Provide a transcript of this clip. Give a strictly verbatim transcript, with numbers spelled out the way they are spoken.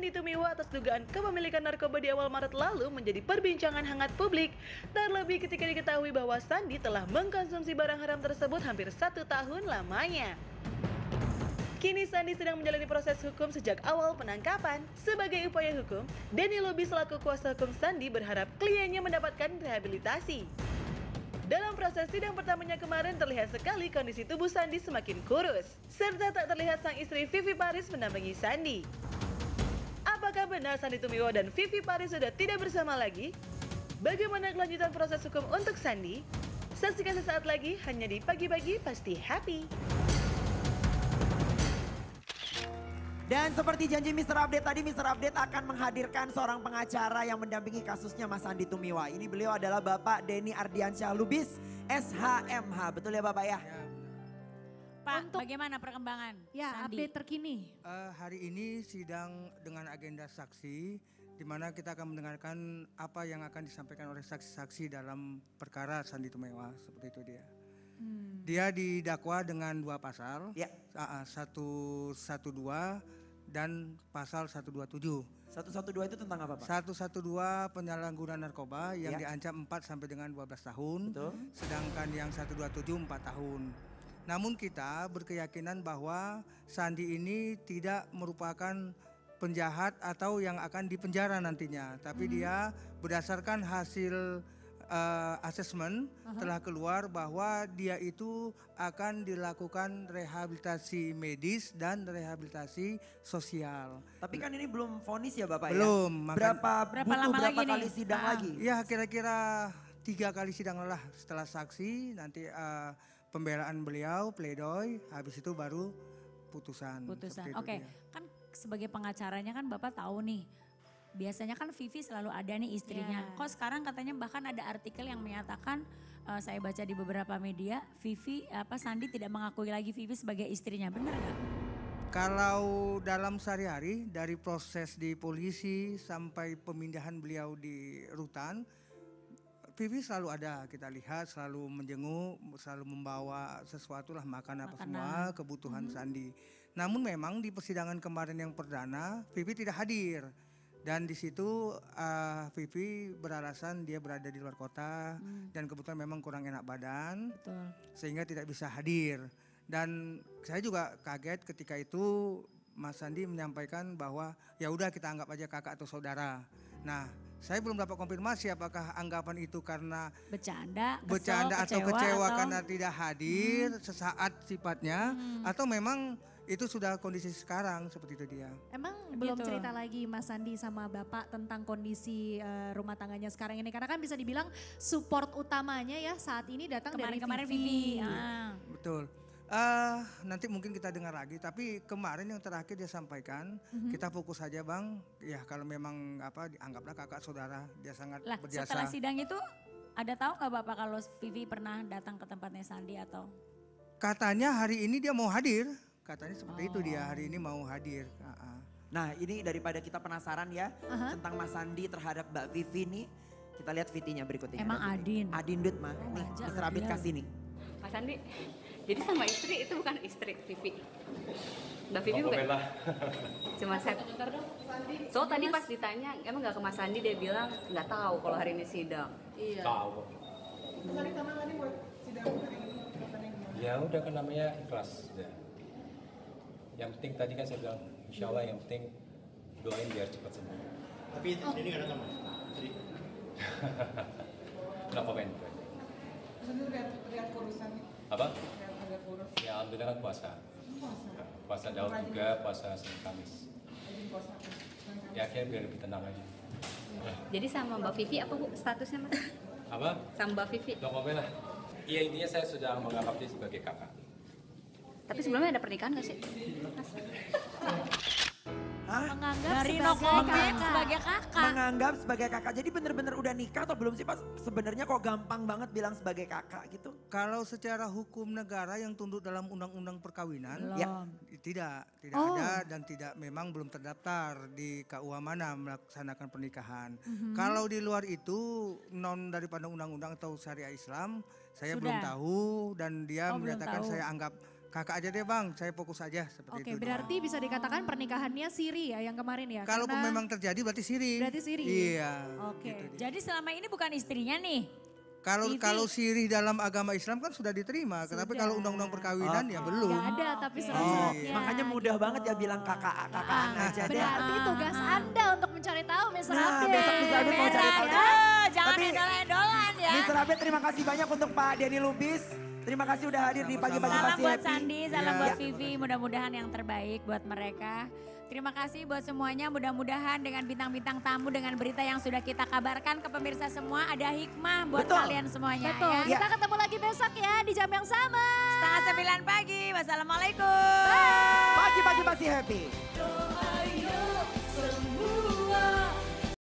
Sandy Tumiwa atas dugaan kepemilikan narkoba di awal Maret lalu menjadi perbincangan hangat publik. Terlebih ketika diketahui bahwa Sandy telah mengkonsumsi barang haram tersebut hampir satu tahun lamanya. Kini Sandy sedang menjalani proses hukum sejak awal penangkapan. Sebagai upaya hukum, Denny Lubis selaku kuasa hukum Sandy berharap kliennya mendapatkan rehabilitasi. Dalam proses sidang pertamanya kemarin terlihat sekali kondisi tubuh Sandy semakin kurus, serta tak terlihat sang istri Vivi Paris mendampingi Sandy. Apakah benar Sandy Tumiwa dan Vivi Paris sudah tidak bersama lagi? Bagaimana kelanjutan proses hukum untuk Sandy? Saksikan sesaat lagi hanya di Pagi-Pagi Pasti Happy. Dan seperti janji Mister Update tadi, Mister Update akan menghadirkan seorang pengacara yang mendampingi kasusnya Mas Sandy Tumiwa. Ini beliau adalah Bapak Denny Ardiansyah Lubis, S H M H. Betul ya Bapak ya? Ya. Pak, Untuk, bagaimana perkembangan ya, Sandy? update terkini. Uh, hari ini sidang dengan agenda saksi, di mana kita akan mendengarkan apa yang akan disampaikan oleh saksi-saksi dalam perkara Sandy Tumiwa, seperti itu dia. Hmm. Dia didakwa dengan dua pasal, Ya. uh, satu satu dua dan pasal satu dua tujuh. satu satu dua itu tentang apa Pak? satu satu dua penyalahgunaan narkoba yang Ya. diancam empat sampai dengan dua belas tahun. Betul. Sedangkan yang satu dua tujuh empat tahun. Namun kita berkeyakinan bahwa Sandy ini tidak merupakan penjahat atau yang akan dipenjara nantinya. Tapi hmm. dia berdasarkan hasil uh, assessment uh-huh. telah keluar bahwa dia itu akan dilakukan rehabilitasi medis dan rehabilitasi sosial. Tapi kan ini belum vonis ya Bapak belum, ya? Makan, Berapa, berapa butuh lama berapa lagi kali nih? sidang Ah. lagi? Ya kira-kira tiga kali sidang lah setelah saksi, nanti uh, pembelaan beliau, pledoi, habis itu baru putusan. Putusan. Itu Oke, dia. kan sebagai pengacaranya kan Bapak tahu nih, biasanya kan Vivi selalu ada nih istrinya. Yeah. Kok sekarang katanya bahkan ada artikel yang menyatakan, uh, saya baca di beberapa media, Vivi apa Sandy tidak mengakui lagi Vivi sebagai istrinya, benar nggak? Kalau dalam sehari-hari dari proses di polisi sampai pemindahan beliau di rutan, Vivi selalu ada, kita lihat selalu menjenguk, selalu membawa sesuatu lah, makan apa Makanan. semua kebutuhan Mm-hmm. Sandy. Namun memang di persidangan kemarin yang perdana, Vivi tidak hadir. Dan di situ uh, Vivi beralasan dia berada di luar kota mm. dan kebetulan memang kurang enak badan, Betul. sehingga tidak bisa hadir. Dan saya juga kaget ketika itu Mas Sandy menyampaikan bahwa ya udah kita anggap aja kakak atau saudara. Nah, saya belum dapat konfirmasi apakah anggapan itu karena Bercanda, kesel, bercanda atau kecewa, kecewa atau... karena tidak hadir hmm. sesaat sifatnya, Hmm. atau memang itu sudah kondisi sekarang seperti itu dia. Emang Gitu. belum cerita lagi Mas Sandy sama Bapak tentang kondisi uh, rumah tangganya sekarang ini. Karena kan bisa dibilang support utamanya ya saat ini datang dari Kemarin-kemarin Vivi. Vivi. Ah. Betul. Uh, nanti mungkin kita dengar lagi, tapi kemarin yang terakhir dia sampaikan, Mm-hmm. kita fokus saja Bang, ya kalau memang apa dianggaplah kakak saudara, dia sangat Lah berjasa. setelah sidang itu ada tahu nggak Bapak kalau Vivi pernah datang ke tempatnya Sandy atau? Katanya hari ini dia mau hadir, katanya seperti Oh. itu dia hari ini mau hadir. Uh-uh. Nah ini daripada kita penasaran ya Aha. tentang Mas Sandy terhadap Mbak Vivi nih. Kita lihat V T-nya berikutnya. Emang Ada V T. Adin? Adin Dut mah. Oh, nih wajar Mister loh Abid dia. kasih nih. Mas Andi, jadi sama istri itu bukan istri Vivi. Mbak Vivi bukan? Cuma saya. So tadi pas ditanya, emang nggak ke Mas Andi, dia bilang nggak tahu kalau hari ini sidang. Iya. Tahu. Ya udah kan namanya ikhlas. Ya. Yang penting tadi kan saya bilang, insya Allah yang penting doain biar cepat sembuh. Tapi ini nggak datang mas? Jadi No komen. Lihat kurusan, Apa? lihat agak kurus. Ya alhamdulillah kan puasa. Puasa. Ya, puasa Daud juga, puasa Senin Kamis. Lagi puasa apa? Ya akhirnya biar lebih tenang aja. Jadi sama Mbak Vivi apa bu statusnya mas? Apa? Sama Mbak Vivi. No komen lah. Iya intinya saya sudah menganggap dia sebagai kakak. Tapi sebelumnya ada pernikahan nggak sih? Mas? Hah? Menganggap Dari no sebagai comment kakak. sebagai kakak. Menganggap sebagai kakak. Jadi bener-bener udah nikah atau belum sih Pak? Sebenarnya kok gampang banget bilang sebagai kakak gitu? Kalau secara hukum negara yang tunduk dalam undang-undang perkawinan, Belum. Ya. tidak, tidak Oh. ada dan tidak memang belum terdaftar di K U A mana melaksanakan pernikahan. Mhm. Kalau di luar itu non daripada undang-undang atau syariah Islam, saya Sudah. belum tahu dan dia Oh, belum menyatakan tahu. saya anggap kakak aja deh bang, saya fokus aja seperti Oke, itu. berarti bisa dikatakan pernikahannya siri ya yang kemarin ya? Kalau Karena- memang terjadi berarti siri. Berarti siri? Iya. Oke. gitu dia. Jadi selama ini bukan istrinya nih. Kalau Vivi. kalau sirih dalam agama Islam kan sudah diterima, tapi Sudah. kalau undang-undang perkawinan Oh. ya belum. Gak ada tapi Oke. surat-suratnya. Makanya mudah gitu. banget ya bilang kakak kakaan Ah, aja deh. Berarti tugas Anda untuk mencari tahu mister Nah, Update. besok mister Update mau cari tahu. Aduh, jangan Tapi- endol-endolan ya. mister Update terima kasih banyak untuk Pak Denny Lubis. Terima kasih udah hadir di pagi-pagi Salam pasti buat happy. Sandi, salam Iya. buat Vivi, mudah-mudahan yang terbaik buat mereka. Terima kasih buat semuanya, mudah-mudahan dengan bintang-bintang tamu, dengan berita yang sudah kita kabarkan ke pemirsa semua, ada hikmah buat Betul. kalian semuanya. Betul, Ya. kita ketemu lagi besok ya di jam yang sama. Setengah sembilan pagi, wassalamualaikum. Pagi-pagi pasti happy.